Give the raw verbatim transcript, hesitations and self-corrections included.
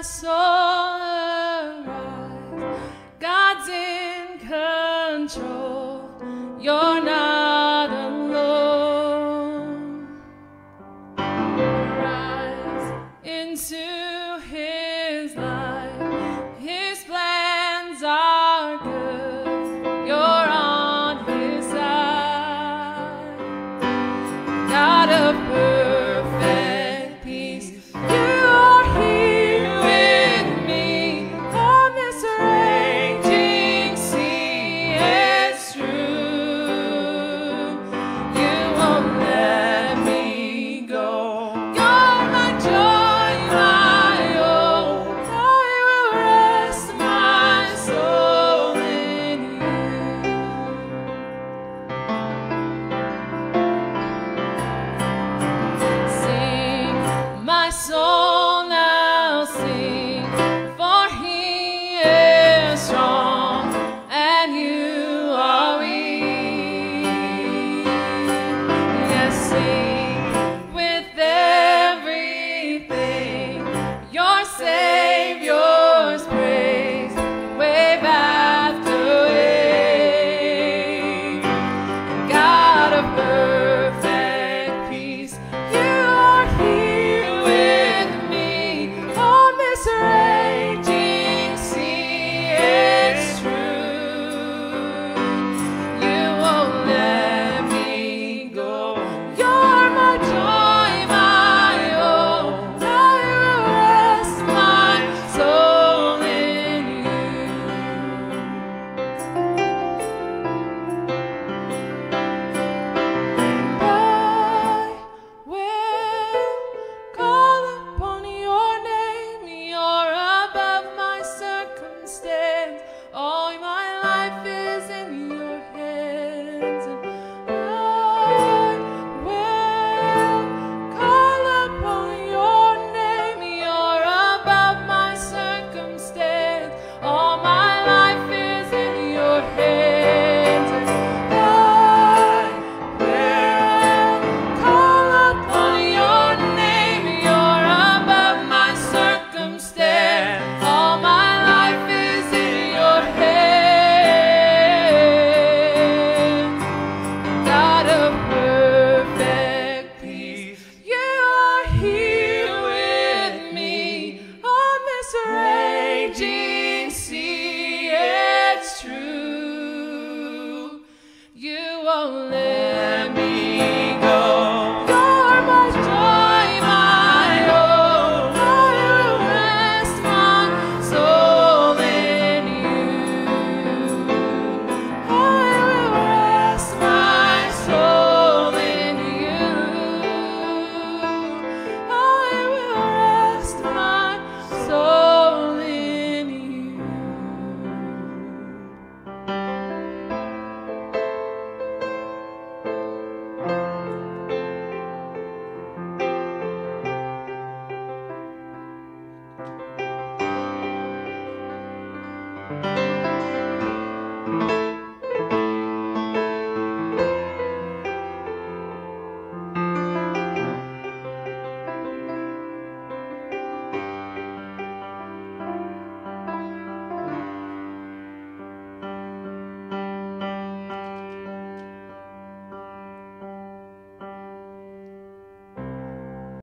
my soul arise. God's in control. You're not alone. Rise into His light. His plans are good. You're on His side. God of perfect peace, You are here with me on this raging sea. It's true. You won't let me go. You're my joy, my hope. I will rest my soul in You. Sing, my soul now sing, for He is strong and you are weak. Yes, sing with everything, your Savior's praise, wave after wave. God of perfect peace, You are here with me on this raging sea. It's true. You won't let me go. You're my joy, my hope. I will rest my soul in You. I will call upon Your name. You're above my circumstance. All my life is in Your hands. And I will call upon Your name. You're above my circumstance. All my life is in Your hands. And I will call upon Your name. You're above my circumstance. All my life is in Your hands. God of perfect peace, You are here with me on this raging sea. It's true. You won't let me go. You're my joy, my hope. I will rest my soul in You. I will rest my soul in You. I will rest my soul in You.